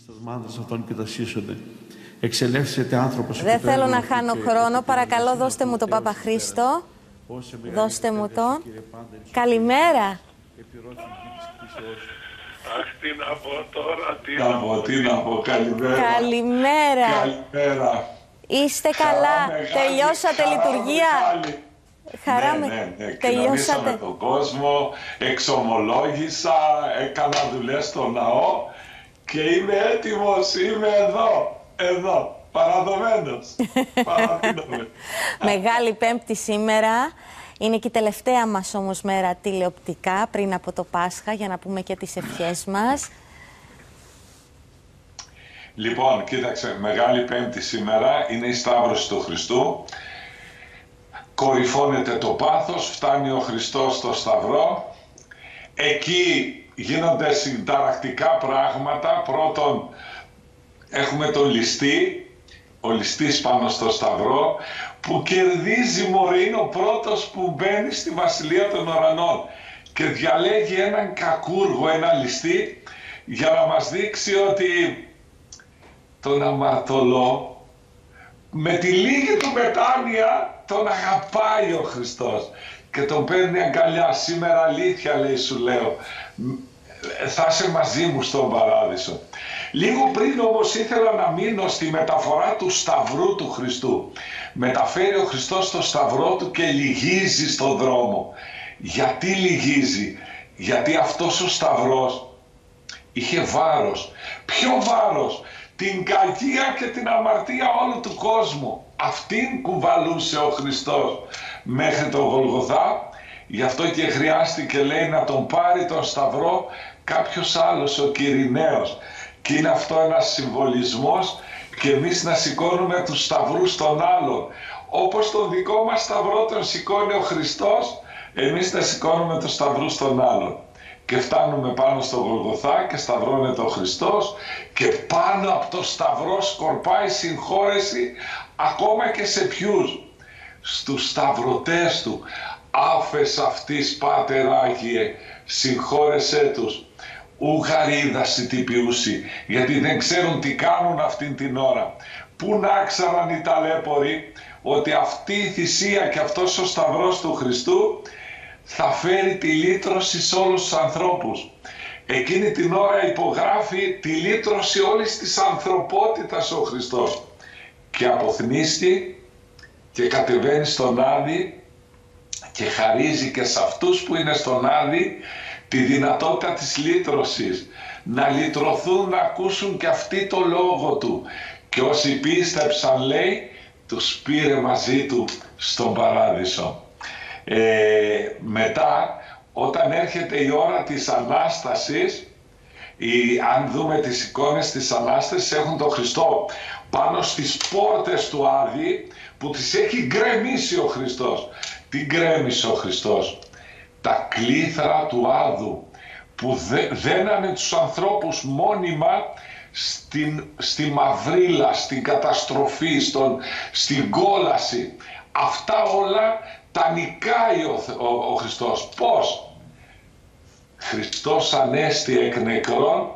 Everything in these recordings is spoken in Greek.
Δεν θέλω να χάνω χρόνο. Παρακαλώ, δώστε μου τον Πάπα Χρήστο. Δώστε μου τον. Καλημέρα. Αχ, τι να πω τώρα, τι να πω, καλημέρα. Καλημέρα. Καλημέρα. Είστε καλά, τελειώσατε λειτουργία. Χαρά ναι. Κοινωνήσαμε τον κόσμο, εξομολόγησα, έκανα δουλειές στο ναό και είμαι έτοιμος, είμαι εδώ, παραδομένος. Μεγάλη Πέμπτη σήμερα. Είναι και η τελευταία μας όμως μέρα τηλεοπτικά πριν από το Πάσχα, για να πούμε και τις ευχές μας. Λοιπόν, κοίταξε, Μεγάλη Πέμπτη σήμερα, είναι η Σταύρωση του Χριστού. Κορυφώνεται το πάθος, φτάνει ο Χριστός στο Σταυρό. Εκεί γίνονται συνταρακτικά πράγματα. Πρώτον, έχουμε τον ληστή, ο ληστής πάνω στο Σταυρό, που κερδίζει, μωρέ, είναι ο πρώτος που μπαίνει στη Βασιλεία των Ουρανών και διαλέγει έναν κακούργο, ένα ληστή, για να μας δείξει ότι τον αμαρτωλό με τη λίγη του μετάνοια τον αγαπάει ο Χριστός και τον παίρνει αγκαλιά. Σήμερα αλήθεια, λέει, σου λέω, θα είσαι μαζί μου στον Παράδεισο. Λίγο πριν όμως ήθελα να μείνω στη μεταφορά του Σταυρού του Χριστού. Μεταφέρει ο Χριστός το Σταυρό του και λυγίζει στον δρόμο. Γιατί λυγίζει? Γιατί αυτός ο Σταυρός είχε βάρος. Ποιο βάρος? Την κακία και την αμαρτία όλου του κόσμου. Αυτήν κουβαλούσε ο Χριστός μέχρι το Γολγοθά. Γι' αυτό και χρειάστηκε, λέει, να τον πάρει τον Σταυρό κάποιος άλλος, ο Κυριναίος. Και είναι αυτό ένας συμβολισμός και εμείς να σηκώνουμε τους σταυρούς των άλλων. Όπως τον δικό μας Σταυρό τον σηκώνει ο Χριστός, εμείς να σηκώνουμε τους σταυρούς των άλλων. Και φτάνουμε πάνω στο Γολγοθά και σταυρώνεται ο Χριστός και πάνω από το Σταυρό σκορπάει συγχώρεση ακόμα και σε ποιους? Στους σταυρωτές του. Άφες αυτής, Πάτερ Άγιε, συγχώρεσέ τους. Ου γαρίδαση τι ποιούσι, γιατί δεν ξέρουν τι κάνουν αυτήν την ώρα. Πού να ξέραν οι ταλέποροι ότι αυτή η θυσία και αυτός ο Σταυρός του Χριστού θα φέρει τη λύτρωση σε όλους τους ανθρώπους. Εκείνη την ώρα υπογράφει τη λύτρωση όλης της ανθρωπότητας ο Χριστός και αποθνίστη και κατεβαίνει στον Άδη και χαρίζει και σε αυτούς που είναι στον Άδη τη δυνατότητα της λύτρωσης, να λυτρωθούν, να ακούσουν και αυτοί το λόγο του. Και όσοι πίστεψαν, λέει, τους πήρε μαζί του στον Παράδεισο. Μετά, όταν έρχεται η ώρα της Ανάστασης, αν δούμε τις εικόνες της Ανάστασης, έχουν τον Χριστό πάνω στις πόρτες του Άδη που τις έχει γκρεμίσει ο Χριστός. Τι γκρέμισε ο Χριστός? Τα κλήθρα του Άδου που δένανε τους ανθρώπους μόνιμα στη μαυρίλα, στην καταστροφή, στην κόλαση. Αυτά όλα τα νικάει ο Χριστός. Πώς? Χριστός ανέστη εκ νεκρών,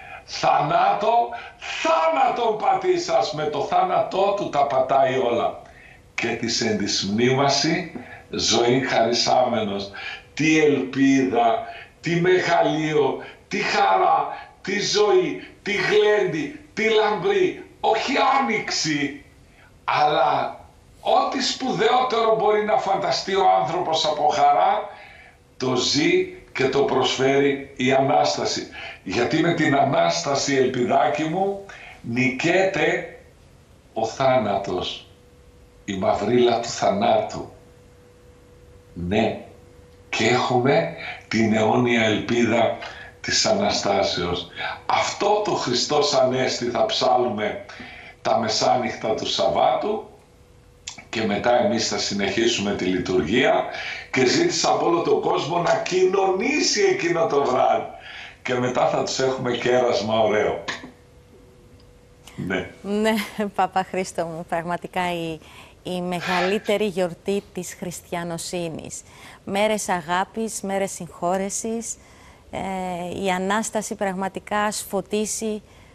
θάνατον πατήσας, με το θάνατό του τα πατάει όλα. Και της εν της μνήμαση ζωή χαρισάμενος. Τι ελπίδα, τι μεγαλείο, τι χαρά, τι ζωή, τι γλέντι, τι λαμπρή, όχι άνοιξη, αλλά ό,τι σπουδαιότερο μπορεί να φανταστεί ο άνθρωπος από χαρά, το ζει και το προσφέρει η Ανάσταση. Γιατί με την Ανάσταση, ελπιδάκι μου, νικέται ο θάνατος, η μαυρίλα του θανάτου. Ναι, και έχουμε την αιώνια ελπίδα της Αναστάσεως. Αυτό το Χριστός Ανέστη θα ψάλουμε τα μεσάνυχτα του Σαββάτου και μετά εμείς θα συνεχίσουμε τη λειτουργία και ζήτησα από όλο τον κόσμο να κοινωνήσει εκείνο το βράδυ και μετά θα τους έχουμε κέρασμα ωραίο. Ναι. Ναι, Πάπα Χρήστο μου, πραγματικά η μεγαλύτερη γιορτή της χριστιανοσύνης. Μέρες αγάπης, μέρες συγχώρεσης, η Ανάσταση πραγματικά σφωτίσει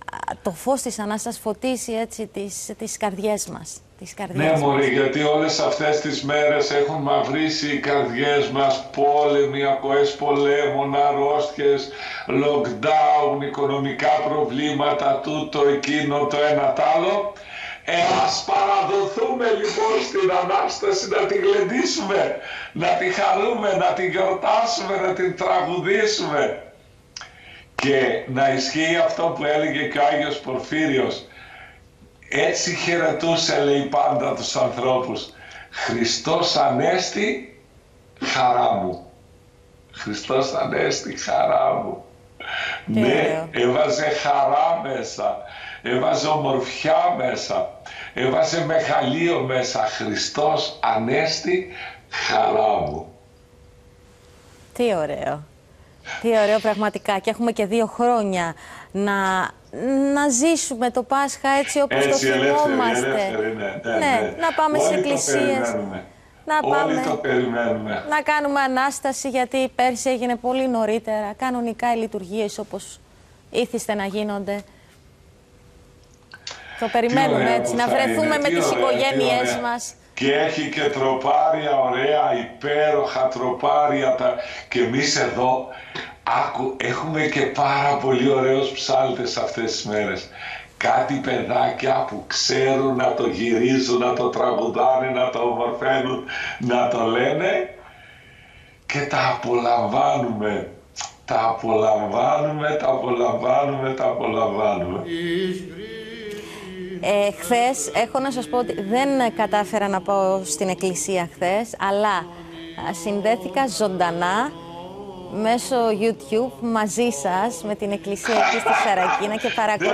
το φως της Ανάστασης φωτίσει έτσι τις καρδιές μας. Ναι, μωρή, γιατί όλες αυτές τις μέρες έχουν μαυρίσει οι καρδιές μας, πόλεμοι, ακοές πολέμων, αρρώστιες, lockdown, οικονομικά προβλήματα, τούτο, εκείνο, το ένα τ' άλλο. Ας παραδοθούμε λοιπόν στην Ανάσταση, να την γλεντήσουμε, να τη χαρούμε, να την γιορτάσουμε, να την τραγουδήσουμε. Και να ισχύει αυτό που έλεγε και ο Άγιος Πορφύριος. Έτσι χαιρετούσε, λέει, πάντα τους ανθρώπους. Χριστός Ανέστη, χαρά μου. Χριστός Ανέστη, χαρά μου. Ναι, έβαζε χαρά μέσα, έβαζε ομορφιά μέσα, έβαζε μεγαλείο μέσα. Χριστός Ανέστη, χαρά μου. Τι ωραίο. Τι ωραίο πραγματικά. Και έχουμε και 2 χρόνια να ζήσουμε το Πάσχα έτσι όπως το θυμόμαστε. Ναι, να πάμε στις εκκλησίες. Όλοι το περιμένουμε. Να κάνουμε Ανάσταση, γιατί πέρσι έγινε πολύ νωρίτερα. Κανονικά οι λειτουργίες όπως ήθιστε να γίνονται. Το περιμένουμε έτσι, να βρεθούμε με τις οικογένειές μας. Και έχει και τροπάρια ωραία, υπέροχα τροπάρια. Και εμείς εδώ έχουμε και πάρα πολύ ωραίους ψάλτες αυτές τις μέρες. Κάτι παιδάκια που ξέρουν να το γυρίζουν, να το τραγουδάνε, να το ομορφαίνουν, να το λένε και τα απολαμβάνουμε. Τα απολαμβάνουμε, τα απολαμβάνουμε, τα απολαμβάνουμε. Χθες έχω να σας πω ότι δεν κατάφερα να πάω στην εκκλησία χθες, αλλά συνδέθηκα ζωντανά μέσω YouTube μαζί σας με την εκκλησία εκεί στη Σαρακίνα και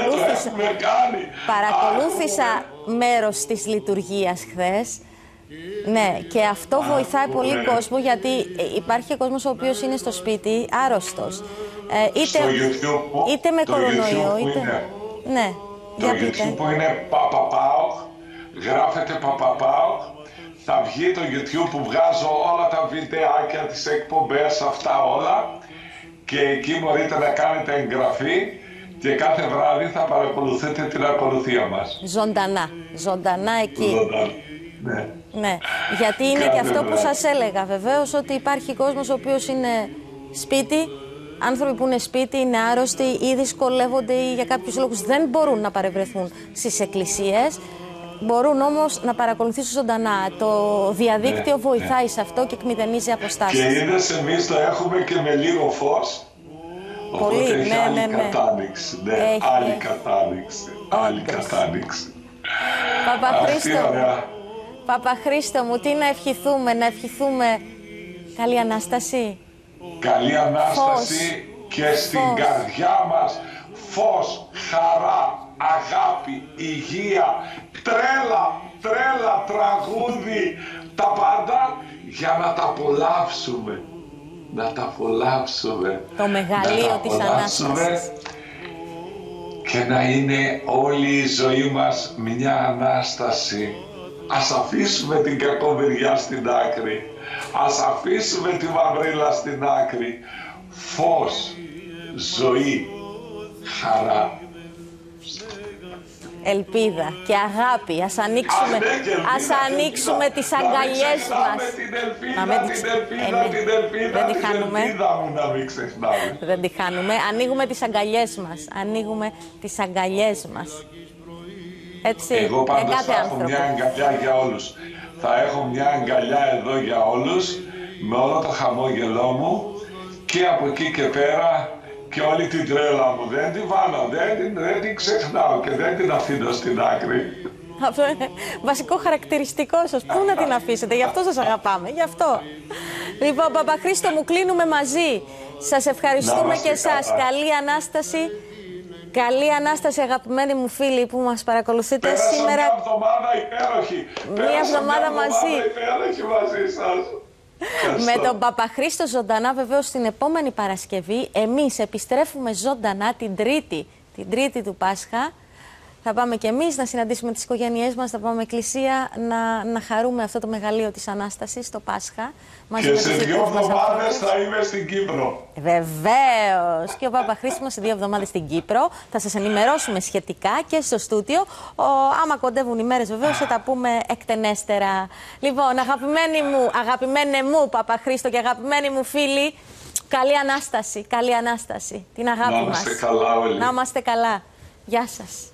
παρακολούθησα μέρος της λειτουργίας χθες. Ναι, και αυτό βοηθάει πολύ κόσμο, γιατί υπάρχει και κόσμος ο οποίος είναι στο σπίτι άρρωστος. Είτε με κορονοϊό, είτε... Ναι, το YouTube που είναι Παπαπάοχ, γράφετε Παπαπάοχ. Θα βγει το YouTube που βγάζω όλα τα βιντεάκια, τις εκπομπές, αυτά όλα. Και εκεί μπορείτε να κάνετε εγγραφή και κάθε βράδυ θα παρακολουθείτε την ακολουθία μας. Ζωντανά εκεί. Ζωντανά, ναι. Ναι, γιατί είναι και αυτό που σας έλεγα βεβαίως, ότι υπάρχει κόσμος ο οποίος είναι σπίτι, άνθρωποι που είναι σπίτι, είναι άρρωστοι ή δυσκολεύονται ή για κάποιους λόγους δεν μπορούν να παρευρεθούν στις εκκλησίες. Μπορούν όμως να παρακολουθήσουν ζωντανά. Το διαδίκτυο βοηθάει σε αυτό και εκμηδενίζει αποστάσεις. Και είδες, εμείς το έχουμε και με λίγο φως. Πολύ, οπότε έχει άλλη ναι. κατάνοιξη. Ναι, άλλη κατάνοιξη. Άλλη κατάνοιξη. Παπαχρήστο μου, τι να ευχηθούμε? Να ευχηθούμε καλή Ανάσταση. Καλή Ανάσταση και στην καρδιά μας φως, χαρά, αγάπη, υγεία, τρέλα, τραγούδι, τα πάντα για να τα απολαύσουμε. Να τα απολαύσουμε. Το μεγαλείο της Ανάστασης. Και να είναι όλη η ζωή μας μια Ανάσταση. Ας αφήσουμε την κακομοιριά στην άκρη. Ας αφήσουμε τη μαυρίλα στην άκρη. Φως, ζωή, χαρά. Ελπίδα και αγάπη. Ας ανοίξουμε τις αγκαλιές μας. Δεν τη χάνουμε. Δεν τη χάνουμε. Ανοίγουμε τις αγκαλιές μας. Ανοίγουμε τις αγκαλιές μας. Έτσι, εγώ πάντως θα έχω μια αγκαλιά για όλους. Θα έχω μια αγκαλιά εδώ για όλους, με όλο το χαμόγελό μου, και από εκεί και πέρα και όλη την τρέλα μου. Δεν την βάλω, δεν την ξεχνάω και δεν την αφήνω στην άκρη. Αυτό είναι βασικό χαρακτηριστικό σας. Πού να την αφήσετε, γι' αυτό σας αγαπάμε, γι' αυτό. Λοιπόν, Παπαχρήστο μου, κλείνουμε μαζί. Σας ευχαριστούμε και εσάς. Καλή Ανάσταση. Καλή Ανάσταση, αγαπημένοι μου φίλοι που μας παρακολουθείτε σήμερα. Μια εβδομάδα υπέροχη. Μια εβδομάδα μαζί. Υπέροχη μαζί σας. Με τον Παπαχρήστο ζωντανά, βεβαίως την επόμενη Παρασκευή, εμείς επιστρέφουμε ζωντανά την Τρίτη του Πάσχα. Θα πάμε κι εμείς να συναντήσουμε τις οικογένειές μας, θα πάμε εκκλησία να χαρούμε αυτό το μεγαλείο της Ανάστασης, το Πάσχα. Και σε 2 εβδομάδες θα είμαι στην Κύπρο. Βεβαίως. Και ο Παπαχρήστος σε 2 εβδομάδες στην Κύπρο. Θα σας ενημερώσουμε σχετικά και στο στούτιο. Άμα κοντεύουν οι μέρες, βεβαίως θα τα πούμε εκτενέστερα. Λοιπόν, αγαπημένε μου Παπαχρήστο και αγαπημένοι μου φίλοι, καλή Ανάσταση. Καλή Ανάσταση. Την αγάπη μας. Να είμαστε καλά όλοι. Να είμαστε καλά. Γεια σας.